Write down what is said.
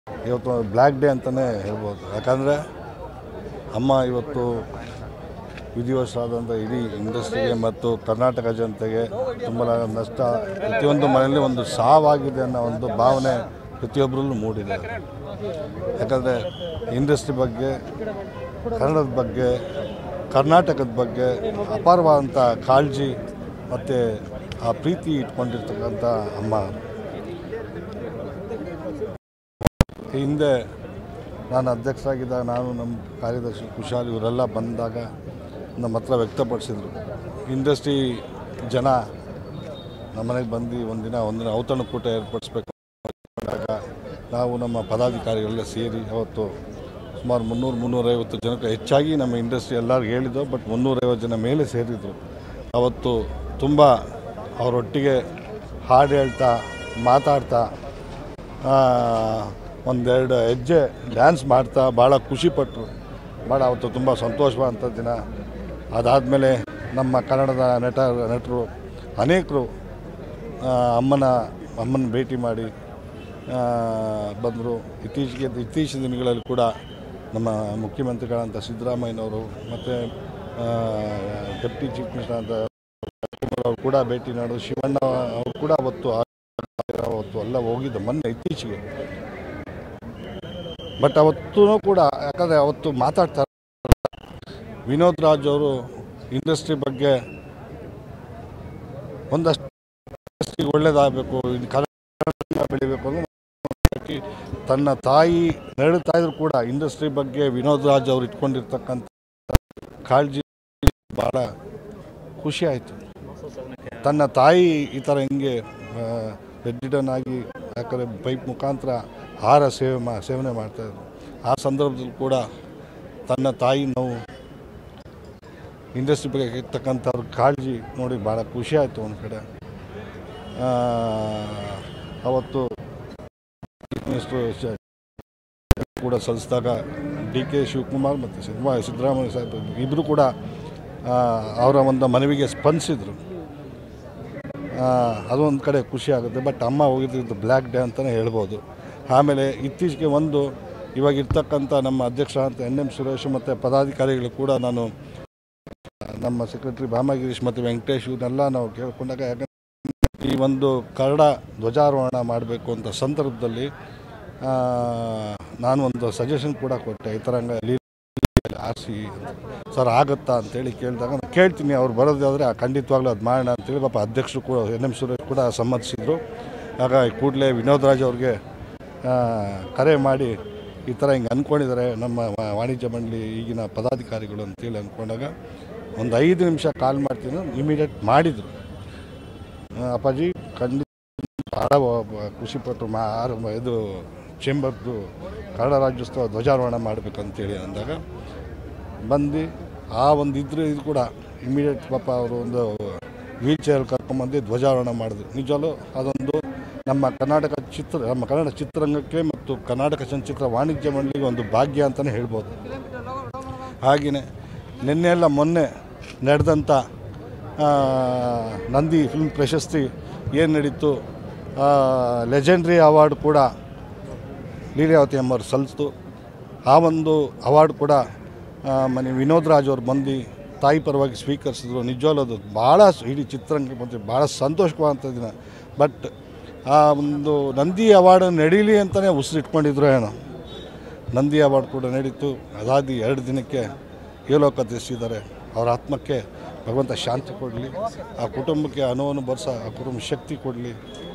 ಇವತ್ತು black day ಅಂತಲೇ ಹೇಳ್ಬೋದು. ಯಾಕಂದರೆ ಅಮ್ಮ ಇವತ್ತು ವಿಧಿವಶಾದಂಥ ಇಡೀ ಇಂಡಸ್ಟ್ರಿಗೆ ಮತ್ತು ಕರ್ನಾಟಕ ಜನತೆಗೆ ತುಂಬ ನಷ್ಟ, ಪ್ರತಿಯೊಂದು ಮನೆಯಲ್ಲಿ ಒಂದು ಸಾವಾಗಿದೆ ಅನ್ನೋ ಒಂದು ಭಾವನೆ ಪ್ರತಿಯೊಬ್ಬರಲ್ಲೂ ಮೂಡಿದೆ. ಯಾಕಂದರೆ ಇಂಡಸ್ಟ್ರಿ ಬಗ್ಗೆ, ಕನ್ನಡದ ಬಗ್ಗೆ, ಕರ್ನಾಟಕದ ಬಗ್ಗೆ ಅಪಾರವಾದಂಥ ಕಾಳಜಿ ಮತ್ತು ಆ ಪ್ರೀತಿ ಇಟ್ಕೊಂಡಿರ್ತಕ್ಕಂಥ ಅಮ್ಮ. ಹಿಂದೆ ನಾನು ಅಧ್ಯಕ್ಷರಾಗಿದ್ದಾಗ ನಾನು ನಮ್ಮ ಕಾರ್ಯದರ್ಶಿ ಕುಶಾಲ್ ಇವರೆಲ್ಲ ಬಂದಾಗ ನಮ್ಮ ಹತ್ರ ವ್ಯಕ್ತಪಡಿಸಿದರು. ಇಂಡಸ್ಟ್ರಿ ಜನ ನಮ್ಮ ಮನೆಗೆ ಬಂದು ಒಂದಿನ ಔತಣಕೂಟ ಏರ್ಪಡಿಸ್ಬೇಕು ಅಂದಾಗ ನಾವು ನಮ್ಮ ಪದಾಧಿಕಾರಿಗಳೆಲ್ಲ ಸೇರಿ ಅವತ್ತು ಸುಮಾರು 300-350 ಜನಕ್ಕೆ ಹೆಚ್ಚಾಗಿ ನಮ್ಮ ಇಂಡಸ್ಟ್ರಿ ಎಲ್ಲರಿಗೂ ಹೇಳಿದ್ದು. ಬಟ್ 350 ಜನ ಮೇಲೆ ಸೇರಿದರು. ಅವತ್ತು ತುಂಬ ಅವರೊಟ್ಟಿಗೆ ಹಾಡು ಹೇಳ್ತಾ ಮಾತಾಡ್ತಾ ಒಂದೆರಡು ಹೆಜ್ಜೆ ಡ್ಯಾನ್ಸ್ ಮಾಡ್ತಾ ಭಾಳ ಖುಷಿಪಟ್ಟರು. ಭಾಳ ಅವತ್ತು ತುಂಬ ಸಂತೋಷವಾದಂಥ ದಿನ. ಅದಾದಮೇಲೆ ನಮ್ಮ ಕನ್ನಡದ ನಟರು ಅನೇಕರು ಅಮ್ಮನ ಭೇಟಿ ಮಾಡಿ ಬಂದರು. ಇತ್ತೀಚಿನ ದಿನಗಳಲ್ಲಿ ಕೂಡ ನಮ್ಮ ಮುಖ್ಯಮಂತ್ರಿಗಳಂತ ಸಿದ್ದರಾಮಯ್ಯನವರು ಮತ್ತು ಡೆಪ್ಟಿ ಚೀಫ್ ಮಿನಿಸ್ಟರ್ ಅಂತ ಅವರು ಕೂಡ ಭೇಟಿ ಮಾಡೋದು. ಶಿವಣ್ಣ ಅವರು ಕೂಡ ಅವತ್ತು ಎಲ್ಲ ಹೋಗಿದ್ದು ಮೊನ್ನೆ ಇತ್ತೀಚೆಗೆ. ಬಟ್ ಅವತ್ತೂ ಕೂಡ ಯಾಕಂದರೆ ಅವತ್ತು ಮಾತಾಡ್ತಾರೆ ವಿನೋದ್ ರಾಜ್ ಅವರು ಇಂಡಸ್ಟ್ರಿ ಬಗ್ಗೆ ಒಂದಷ್ಟು ಇಂಡಸ್ಟ್ರಿಗೆ ಒಳ್ಳೇದಾಗಬೇಕು, ಕನ್ನಡ ಬೆಳಿಬೇಕು ಅನ್ನೋ ತನ್ನ ತಾಯಿ ನಡುತ್ತಾ ಇದ್ರು ಕೂಡ ಇಂಡಸ್ಟ್ರಿ ಬಗ್ಗೆ ವಿನೋದ್ ರಾಜ್ ಅವರು ಇಟ್ಕೊಂಡಿರ್ತಕ್ಕಂಥ ಕಾಳಜಿ ಭಾಳ ಖುಷಿ ಆಯಿತು. ತನ್ನ ತಾಯಿ ಈ ಥರ ಹಿಂಗೆ ಬೆಡ್ಡಿಡನ್ ಆಗಿ ಯಾಕಂದರೆ ಪೈಪ್ ಮುಖಾಂತರ ಆಹಾರ ಸೇವನೆ ಮಾಡ್ತಾಯಿದ್ರು. ಆ ಸಂದರ್ಭದಲ್ಲಿ ಕೂಡ ತನ್ನ ತಾಯಿ ನೋವು ಇಂಡಸ್ಟ್ರಿ ಬಗ್ಗೆ ಇರ್ತಕ್ಕಂಥವ್ರ ಕಾಳಜಿ ನೋಡಿ ಭಾಳ ಖುಷಿ ಆಯಿತು. ಒಂದು ಕಡೆ ಅವತ್ತು ಮಿನಿಸ್ಟ್ರು ಕೂಡ ಸಲ್ಲಿಸಿದಾಗ ಡಿ.ಕೆ. ಶಿವಕುಮಾರ್ ಮತ್ತು ಸಿದ್ದರಾಮಯ್ಯ ಸಾಹೇಬ್ ಇಬ್ಬರು ಕೂಡ ಅವರ ಒಂದು ಮನವಿಗೆ ಸ್ಪಂದಿಸಿದರು. ಅದೊಂದು ಕಡೆ ಖುಷಿ ಆಗುತ್ತೆ. ಬಟ್ ಅಮ್ಮ ಹೋಗಿದ್ದು ಬ್ಲ್ಯಾಕ್ ಡೇ ಅಂತಲೇ ಹೇಳ್ಬೋದು. ಆಮೇಲೆ ಇತ್ತೀಚೆಗೆ ಇವಾಗ ಇರ್ತಕ್ಕಂಥ ನಮ್ಮ ಅಧ್ಯಕ್ಷ ಅಂತ ಎನ್.ಎಂ. ಸುರೇಶ್ ಮತ್ತು ಪದಾಧಿಕಾರಿಗಳು ಕೂಡ ನಾನು ನಮ್ಮ ಸೆಕ್ರೆಟರಿ ಭಾಮಗಿರೀಶ್ ಮತ್ತು ವೆಂಕಟೇಶ್ ಇವನ್ನೆಲ್ಲ ನಾವು ಕೇಳ್ಕೊಂಡಾಗ ಯಾಕಂದರೆ ಈ ಒಂದು ಕನ್ನಡ ಧ್ವಜಾರೋಹಣ ಮಾಡಬೇಕು ಅಂತ ಸಂದರ್ಭದಲ್ಲಿ ನಾನು ಒಂದು ಸಜೆಷನ್ ಕೂಡ ಕೊಟ್ಟೆ. ಈ ಥರ ಆರಿಸಿ ಸರ್ ಆಗುತ್ತಾ ಅಂತೇಳಿ ಕೇಳಿದಾಗ ನಾನು ಕೇಳ್ತೀನಿ, ಅವ್ರು ಬರೋದಾದರೆ ಖಂಡಿತವಾಗ್ಲೂ ಅದು ಮಾಡೋಣ ಅಂತೇಳಿ ಪಾಪ ಅಧ್ಯಕ್ಷರು ಕೂಡ ಎನ್.ಎಂ. ಸುರೇಶ್ ಕೂಡ ಸಮ್ಮತಿಸಿದರು. ಆಗ ಕೂಡಲೇ ವಿನೋದ್ ರಾಜ್ ಅವ್ರಿಗೆ ಕರೆ ಮಾಡಿ ಈ ಥರ ಹಿಂಗೆ ಅಂದ್ಕೊಂಡಿದ್ದಾರೆ ನಮ್ಮ ವಾಣಿಜ್ಯ ಮಂಡಳಿ ಈಗಿನ ಪದಾಧಿಕಾರಿಗಳು ಅಂತೇಳಿ ಅಂದ್ಕೊಂಡಾಗ ಒಂದು 5 ನಿಮಿಷ ಕಾಲ್ ಮಾಡ್ತೀನಿ, ಇಮಿಡಿಯೇಟ್ ಮಾಡಿದರು. ಅಪ್ಪಾಜಿ ಖಂಡಿತ ಭಾಳ ಖುಷಿಪಟ್ಟರು. ಇದು ಚೇಂಬರ್ದು ಕನ್ನಡ ರಾಜ್ಯೋತ್ಸವ ಧ್ವಜಾರೋಹಣ ಮಾಡಬೇಕಂತೇಳಿ ಅಂದಾಗ ಬಂದು ಆ ಒಂದು ಇದು ಕೂಡ ಇಮಿಡಿಯೇಟ್ ಪಾಪ ಅವರು ಒಂದು ವೀಲ್ ಚೇರಲ್ಲಿ ಕರ್ಕೊಂಬಂದು ಧ್ವಜಾರೋಹಣ ಮಾಡಿದ್ರು. ನಿಜವೂ ಅದೊಂದು ನಮ್ಮ ಕನ್ನಡ ಚಿತ್ರರಂಗಕ್ಕೆ ಮತ್ತು ಕರ್ನಾಟಕ ಚಲನಚಿತ್ರ ವಾಣಿಜ್ಯ ಮಂಡಳಿಗೆ ಒಂದು ಭಾಗ್ಯ ಅಂತಲೇ ಹೇಳ್ಬೋದು. ಹಾಗೆಯೇ ಮೊನ್ನೆ ನಡೆದಂಥ ನಂದಿ ಫಿಲ್ಮ್ ಪ್ರಶಸ್ತಿ ಏನು ನಡೀತು, ಲೆಜೆಂಡ್ರಿ ಅವಾರ್ಡ್ ಕೂಡ ಲೀಲಾವತಿ ಅಮ್ಮವ್ರು ಸಲ್ಲಿಸ್ತು. ಆ ಒಂದು ಅವಾರ್ಡ್ ಕೂಡ ವಿನೋದ್ ರಾಜ್ ಅವ್ರು ಬಂದು ತಾಯಿ ಪರವಾಗಿ ಸ್ವೀಕರಿಸಿದ್ರು. ನಿಜವಾಗ್ಲೂ ಅದು ಭಾಳ ಇಡೀ ಚಿತ್ರರಂಗಕ್ಕೆ ಬಂದು ಭಾಳ ಸಂತೋಷವಾದಂಥ ದಿನ. ಬಟ್ ಆ ಒಂದು ನಂದಿ ಅವಾರ್ಡ್ ನಡೀಲಿ ಅಂತಲೇ ಉಸಿರಿಟ್ಕೊಂಡಿದ್ರು ಏನೋ. ನಂದಿ ಅವಾರ್ಡ್ ಕೂಡ ನಡೀತು. ಅದಾದ 2 ದಿನಕ್ಕೆ ಏಲೋಕ ತಿಳಿಸಿದ್ದಾರೆ. ಅವರ ಆತ್ಮಕ್ಕೆ ಭಗವಂತ ಶಾಂತಿ ಕೊಡಲಿ, ಆ ಕುಟುಂಬಕ್ಕೆ ಅನುವನ್ನು ಬರ್ಸ, ಆ ಕುಟುಂಬ ಶಕ್ತಿ ಕೊಡಲಿ.